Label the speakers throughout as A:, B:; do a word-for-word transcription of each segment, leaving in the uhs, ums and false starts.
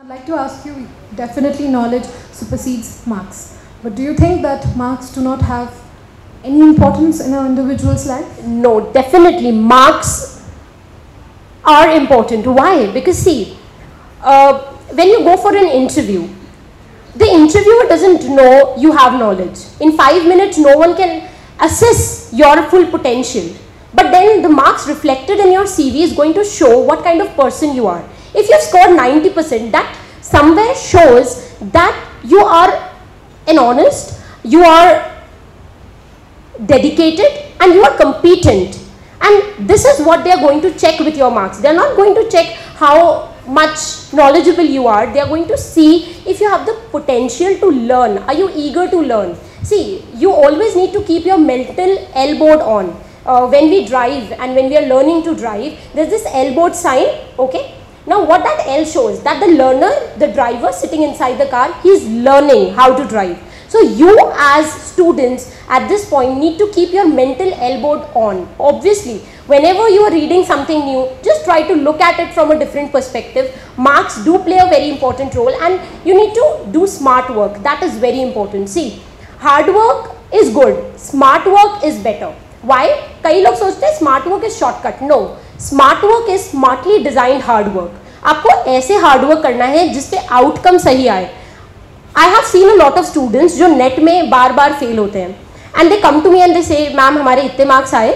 A: I'd like to ask you, definitely knowledge supersedes marks. But do you think that marks do not have any importance in an individual's life?
B: No, definitely marks are important. Why? Because see, uh, when you go for an interview, the interviewer doesn't know you have knowledge. In five minutes, no one can assess your full potential. But then the marks reflected in your C V is going to show what kind of person you are. If you've scored ninety percent, that somewhere shows that you are an honest, you are dedicated, and you are competent. And this is what they are going to check with your marks. They are not going to check how much knowledgeable you are. They are going to see if you have the potential to learn. Are you eager to learn? See, you always need to keep your mental elbowed on. Uh, when we drive and when we are learning to drive, there's this elbowed sign, okay? Now what that L shows, that the learner, the driver sitting inside the car, he's learning how to drive. So you as students at this point need to keep your mental elbowed on. Obviously, whenever you are reading something new, just try to look at it from a different perspective. Marks do play a very important role, and you need to do smart work. That is very important. See, hard work is good, smart work is better. Why? कई लोग सोचते हैं smart work is shortcut. No, smart work is smartly designed hard work. आपको ऐसे hard work करना है जिससे outcome सही आए. I have seen a lot of students जो नेट में बार बार फेल होते हैं, and they come to me and they say ma'am हमारे इतने मार्क्स आए,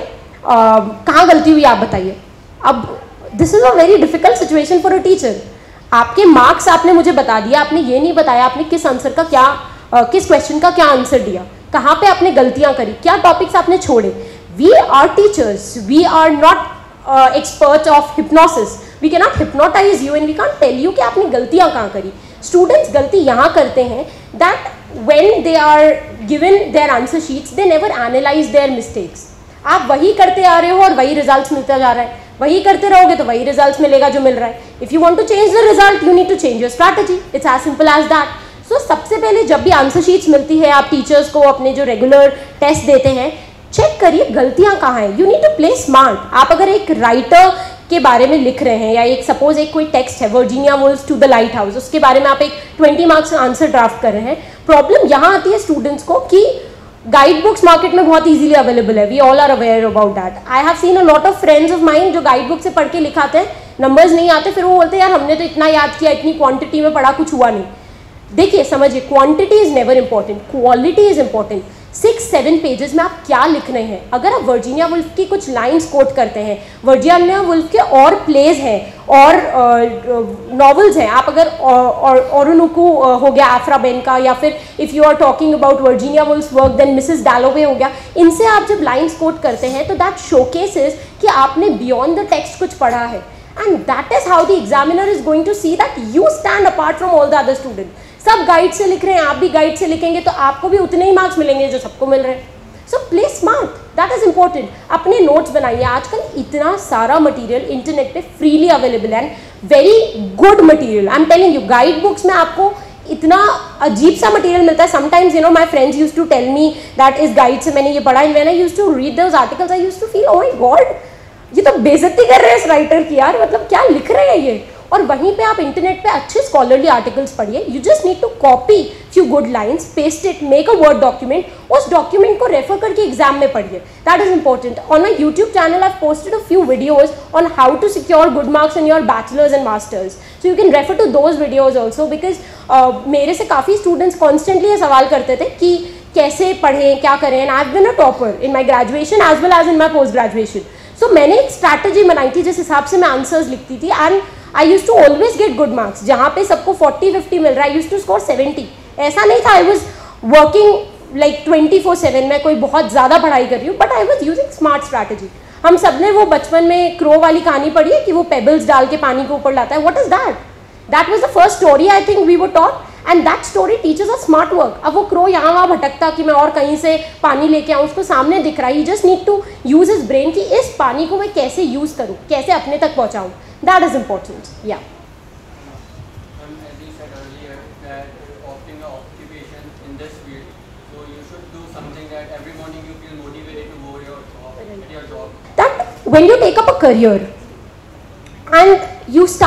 B: कहाँ गलती हुई आप बताइए. अब this is a very difficult situation for a teacher. आपके मार्क्स आपने मुझे बता दिया, आपने ये नहीं बताया आपने किस आंसर का क्या, uh, किस क्वेश्चन का क्या आंसर दिया, कहाँ पे आपने गलतियाँ करी, क्या टॉपिक्स आपने छोड़े. We are teachers, we are not uh, experts of hypnosis. We cannot hypnotize you and we can't tell you कि आपने गलतियाँ कहाँ करी. Students गलती यहाँ करते हैं that when they are given their answer sheets, they never analyze their mistakes. आप वही करते आ रहे हो और वही results मिलता जा रहा है. वही करते रहोगे तो वही results मिलेगा जो मिल रहा है. If you want to change the result, you need to change your strategy. It's as simple as that. So सबसे पहले जब भी आंसर शीट्स मिलती है आप टीचर्स को, अपने जो रेगुलर टेस्ट देते हैं, चेक करिए गलतियां कहाँ हैं. You need to play smart. आप अगर एक राइटर के बारे में लिख रहे हैं या एक सपोज एक कोई टेक्स्ट है, Virginia Woolf to the lighthouse, उसके बारे में आप एक ट्वेंटी मार्क्स का आंसर ड्राफ्ट कर रहे हैं. प्रॉब्लम यहाँ आती है स्टूडेंट्स को कि गाइड बुक्स मार्केट में बहुत इजीली अवेलेबल है. We all are aware about that. I have seen a lot of friends of mind जो गाइड बुक से पढ़ के लिखाते हैं, नंबर्स नहीं आते, फिर वो बोलते हैं यार हमने तो इतना याद किया, इतनी क्वांटिटी में पढ़ा, कुछ हुआ नहीं. देखिए समझिए, quantity is never important, quality is important. Six seven pages में आप क्या लिख रहे हैं. अगर आप वर्जीनिया वुल्फ की कुछ लाइंस कोट करते हैं, वर्जीनिया वुल्फ के और प्लेज हैं और नॉवेल्स हैं, आप अगर ओरोनुकू हो गया अफ्राबेन का, या फिर if you are talking about Virginia Woolf work then Mrs Dalloway हो गया, इनसे आप जब लाइंस कोट करते हैं तो दैट शोकेसेस कि आपने बियॉन्ड द टेक्स्ट कुछ पढ़ा है. And that is how the examiner is going to see that you stand apart from all the other student. सब गाइड से लिख रहे हैं, आप भी गाइड से लिखेंगे तो आपको भी उतने ही मार्क्स मिलेंगे जो सबको मिल रहे हैं. So play smart, that is important. अपने नोट्स बनाइए. आजकल इतना सारा मटेरियल इंटरनेट पे फ्रीली अवेलेबल है, very good material. I am telling you, guide books में आपको इतना अजीब सा मटेरियल मिलता है. Sometimes you know my friends used to tell me that इस गाइड से मैंने ये पढ़ा, and when I used to read those articles I used to feel oh my God, ये तो बेइज्जती कर रहे हैं इस राइटर की यार, मतलब क्या लिख रहे हैं ये. और वहीं पे आप इंटरनेट पे अच्छे स्कॉलरली आर्टिकल्स पढ़िए. You just need to copy few good lines, paste it, make a word document, उस डॉक्यूमेंट को रेफर करके एग्जाम में पढ़िए. That is important. On my YouTube channel I posted a few videos on how to secure good marks in your bachelors and masters. So you can refer to those videos also, because मेरे से काफ़ी students constantly ये सवाल करते थे कि कैसे पढ़ें, क्या करें. And I have been a topper in my graduation as well as in my post graduation. So मैंने एक स्ट्रैटेजी बनाई थी जिस हिसाब से मैं आंसर्स लिखती थी, and I used to always get good marks. जहाँ पे सबको फोर्टी फिफ्टी मिल रहा है, I used to score seventy. ऐसा नहीं था I was working like twenty four seven, मैं कोई बहुत ज़्यादा पढ़ाई कर रही हूँ, but I was using smart strategy. हम सब ने वो बचपन में क्रो वाली कहानी पढ़ी है कि वो पेबल्स डाल के पानी के ऊपर लाता है. What is that? That was the first story I think we were taught, and that story teaches us smart work. अब वो क्रो यहाँ वहाँ भटकता कि मैं और कहीं से पानी लेके आऊँ, उसको सामने दिख रहा है. He just need to use his brain कि इस पानी को मैं कैसे यूज़ करूँ, कैसे अपने तक पहुँचाऊँ. That is important. Yeah.
C: Um, as you said earlier, that opting an occupation in this field, so you should do something that every morning you feel motivated to go your job, at your job.
B: That when you take up a career and you start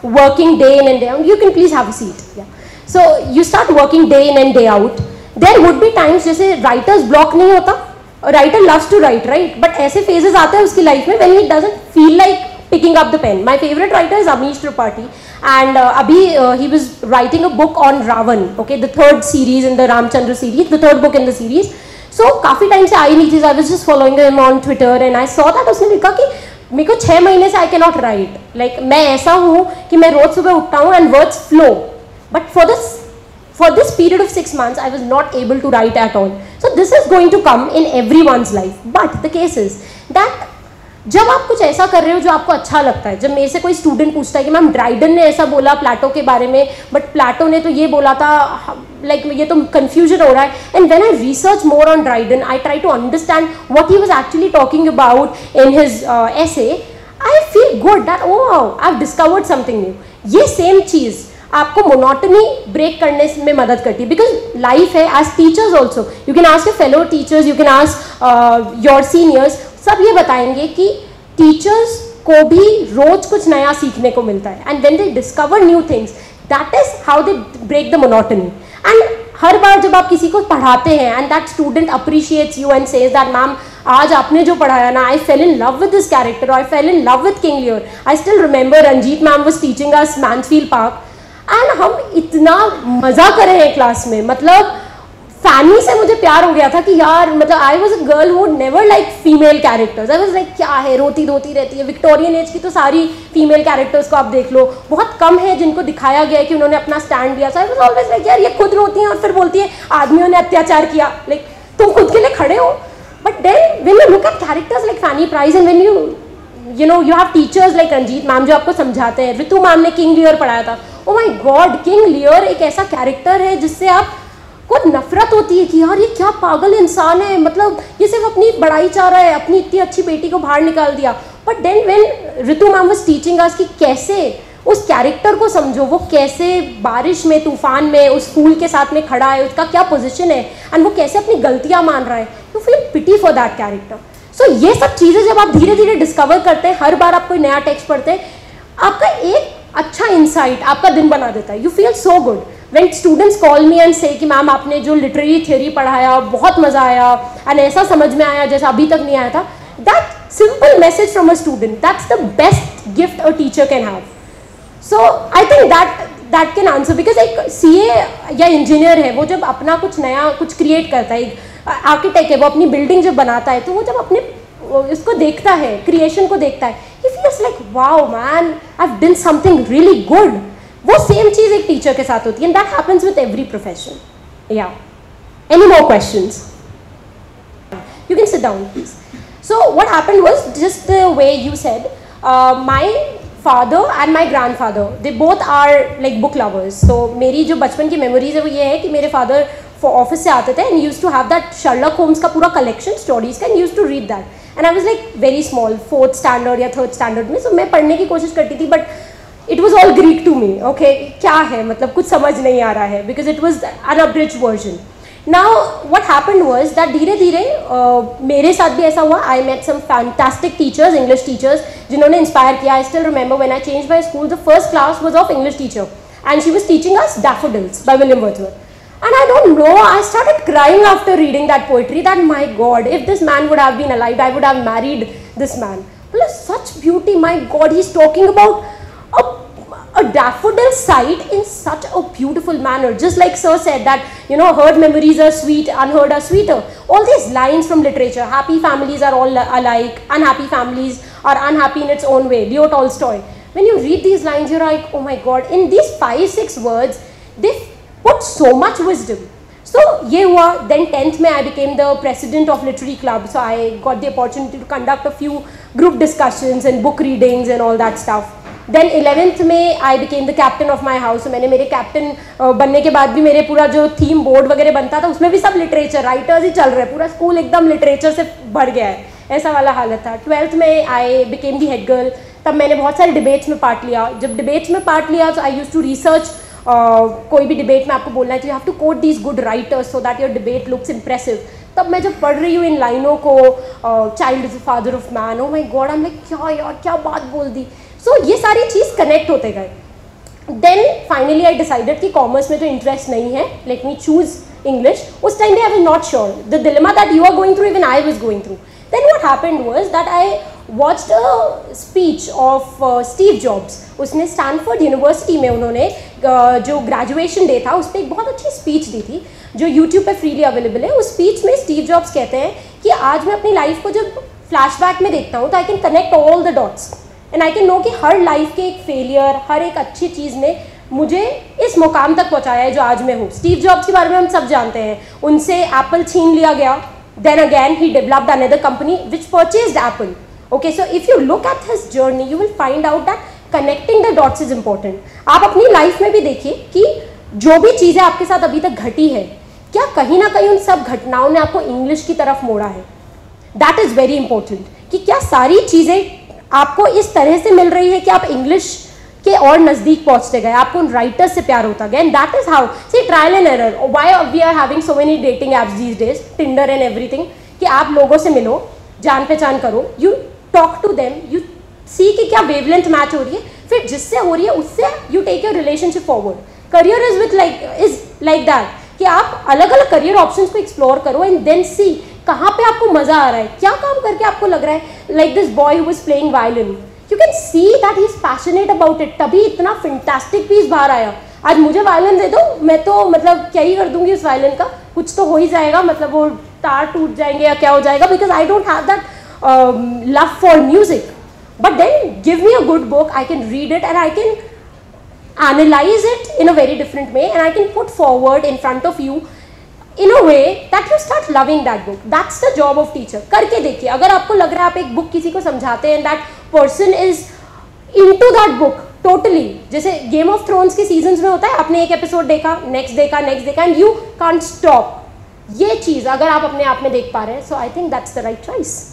B: working day in and day out. You can please have a seat. Yeah. So you start working day in and day out. There would be times जैसे writer's block नहीं होता. A writer loves to write, right? But ऐसे phases आते हैं उसकी life में when he doesn't feel like picking up the pen. My favorite writer is Amish Tripathi, and uh, abhi uh, he was writing a book on Ravan. Okay, the third series in the Ramchandra series, the third book in the series. So काफी time से आई नहीं थी. I was just following him on Twitter and I saw that उसने लिखा कि मेरे को छः महीने से I cannot write. Like मैं ऐसा हूँ कि मैं रोज सुबह उठता हूँ and words flow. But for this for this period of six months, I was not able to write at all. So this is going to come in everyone's life. But the case is that जब आप कुछ ऐसा कर रहे हो जो आपको अच्छा लगता है, जब मेरे से कोई स्टूडेंट पूछता है कि मैम ड्राइडन ने ऐसा बोला प्लेटो के बारे में, बट प्लेटो ने तो ये बोला था, लाइक like, ये तो कंफ्यूजन हो रहा है. And when I research more on Dryden, I try to understand what he was actually talking about in his essay. I feel good that oh I have discovered something new. ये same चीज़ आपको monotony break करने में मदद करती है, because life है. As teachers also you can ask your fellow teachers, you can ask your seniors, सब ये बताएंगे कि टीचर्स को भी रोज कुछ नया सीखने को मिलता है. And when they discover new things, that is how they break the monotony. And हर बार जब आप किसी को पढ़ाते हैं and that student appreciates you and says that ma'am आज आपने जो पढ़ाया ना, I fell in love with this character, I fell in love with King Lear. I still remember Ranjeet ma'am was teaching us Mansfield Park and हम इतना मज़ा कर रहे हैं क्लास में. मतलब फैनी से मुझे प्यार हो गया था कि यार, मतलब I was a girl who never like female characters. I was like क्या है, रोती धोती रहती है. विक्टोरियन एज की तो सारी फीमेल कैरेक्टर्स को आप देख लो, बहुत कम है जिनको दिखाया गया है कि उन्होंने अपना स्टैंड लिया. So I was always like यार ये खुद रोती हैं और फिर बोलती है आदमियों ने अत्याचार किया. लाइक तुम खुद के लिए खड़े हो. But then when you look at characters like Fanny Price and when you you know you have teachers like Ranjeet ma'am जो आपको समझाते हैं. रितु मैम ने किंग लियर पढ़ाया था. Oh my God, King Lear एक ऐसा कैरेक्टर है जिससे आप को नफरत होती है कि यार ये क्या पागल इंसान है, मतलब ये सिर्फ अपनी बड़ाई चाह रहा है, अपनी इतनी अच्छी बेटी को बाहर निकाल दिया. But then when Ritu ma'am was teaching us कि कैसे उस कैरेक्टर को समझो, वो कैसे बारिश में तूफान में उस फूल के साथ में खड़ा है, उसका क्या पोजीशन है एंड वो कैसे अपनी गलतियां मान रहा है, you feel pity for that character. So ये सब चीज़ें जब आप धीरे धीरे डिस्कवर करते हैं, हर बार आप कोई नया टेक्स्ट पढ़ते हैं, आपका एक अच्छा इंसाइट आपका दिन बना देता है. You feel so good when students call me and say कि मैम आपने जो लिटरेरी थ्योरी पढ़ाया बहुत मज़ा आया एंड ऐसा समझ में आया जैसा अभी तक नहीं आया था. That simple message from a student, that's the best gift a teacher can have. So I think that that can answer, because एक सीए या इंजीनियर है, वो जब अपना कुछ नया कुछ क्रिएट करता है, एक आर्किटेक्ट है, वो अपनी बिल्डिंग जब बनाता है, तो वो जब अपने इसको देखता है, क्रिएशन को देखता है, he feels like wow man, I've done something really good. वो सेम चीज़ एक टीचर के साथ होती है, and that happens with every profession. Yeah. Any more questions? You can sit down, please. So what happened was just the way you said. Uh, my father and my grandfather, they both are like book lovers. So मेरी जो बचपन की memories है वो ये है कि मेरे फादर ऑफिस से आते थे and used to have that Sherlock Holmes का पूरा collection stories का, and used to read that. And I was like very small, fourth standard या third standard में, so मैं पढ़ने की कोशिश करती थी, but it was all Greek to me. Okay, क्या है, मतलब कुछ समझ नहीं आ रहा है, because it was an abridged version. Now what happened was that धीरे धीरे uh, मेरे साथ भी ऐसा हुआ. I met some fantastic teachers, English teachers, जिन्होंने inspire किया. I still remember when I changed my school, the first class was of English teacher, and she was teaching us Daffodils by William Wordsworth. And I don't know, I started crying after reading that poetry, that my God, if this man would have been alive, I would have married this man. Plus such beauty, my God, he's talking about a, a daffodil sight in such a beautiful manner. Just like Sir said that, you know, heard memories are sweet, unheard are sweeter. All these lines from literature, happy families are all alike, unhappy families are unhappy in its own way, Leo Tolstoy. When you read these lines, you're like, oh my God, in these five, six words, they put so much wisdom. So ये हुआ. Then tenth में I became the president of literary club. So I got the opportunity to conduct a few group discussions and book readings and all that stuff. Then eleventh में I became the captain of my house. So मैंने मेरे captain बनने के बाद भी मेरे पूरा जो theme board वगैरह बनता था उसमें भी सब literature writers ही चल रहे, पूरा school एकदम literature से भर गया है, ऐसा वाला हालत था. twelfth में I became the head girl. तब मैंने बहुत सारे debates में part लिया. जब debates में part लिया so I used to research. Uh, कोई भी डिबेट में आपको बोलना है तो you have to quote these good writers so that your debate looks impressive. तब मैं जब पढ़ रही हूँ इन लाइनों को, child is the father of man, oh my God, I am like क्या यार क्या बात बोल दी. सो so, ये सारी चीज़ कनेक्ट होते गए. देन फाइनली आई डिसाइडेड कि कॉमर्स में तो इंटरेस्ट नहीं है, लेट मी चूज इंग्लिश. उस टाइम पे I was not sure. The dilemma that you are going through even I was going through. Then what happened was that I watched a speech of Steve Jobs. उसने Stanford University में उन्होंने uh, जो graduation day था उस पर एक बहुत अच्छी स्पीच दी थी जो यूट्यूब पे फ्रीली अवेलेबल है. उस स्पीच में स्टीव जॉब्स कहते हैं कि आज मैं अपनी लाइफ को जब फ्लैशबैक में देखता हूँ तो I can connect all the dots and I can know कि हर लाइफ के एक फेलियर, हर एक अच्छी चीज़ ने मुझे इस मुकाम तक पहुँचाया है जो आज मैं हूँ. स्टीव जॉब्स के बारे में हम सब जानते हैं. उनसे एप्पल छीन लिया गया. Then again he developed another company which purchased Apple. Okay, so if you look at his journey, you will find out that connecting the dots is important. आप अपनी लाइफ में भी देखिए कि जो भी चीज़ें आपके साथ अभी तक घटी है, क्या कहीं ना कहीं उन सब घटनाओं ने आपको इंग्लिश की तरफ मोड़ा है. That is very important. कि क्या सारी चीज़ें आपको इस तरह से मिल रही है कि आप इंग्लिश के और नज़दीक पहुँचते गए, आपको उन राइटर्स से प्यार होता गया. And that is how see trial and error. Why we are having so many dating apps these days, Tinder and everything, कि आप लोगों से मिलो, जान पहचान करो, you talk to them, you see कि क्या वेवलेंथ मैच हो रही है, फिर जिससे हो रही है उससे you take your relationship forward. Career is with like is like that कि आप अलग अलग करियर ऑप्शंस को एक्सप्लोर करो एंड देन सी कहाँ पे आपको मजा आ रहा है, क्या काम करके आपको लग रहा है. Like this boy who was playing violin, you can see that he is passionate about it. तभी इतना फैंटास्टिक पीस बाहर आया. आज मुझे वायलिन दे दो, मैं तो मतलब क्या ही कर दूंगी उस वायलिन का, कुछ तो हो ही जाएगा, मतलब वो तार टूट जाएंगे या क्या हो जाएगा, because I don't have that Um, love for music. But then give me a good book, I can read it and I can analyze it in a very different way and I can put forward in front of you in a way that you start loving that book. That's the job of teacher. करके देखिए, अगर आपको लग रहा है आप एक book किसी को समझाते हैं and that person is into that book totally, जैसे गेम ऑफ थ्रोन्स के सीजन्स में होता है, आपने एक एपिसोड देखा, नेक्स्ट देखा, नेक्स्ट देखा एंड यू कांट स्टॉप. ये चीज़ अगर आप अपने आप में देख पा रहे हैं, so I think that's the right choice.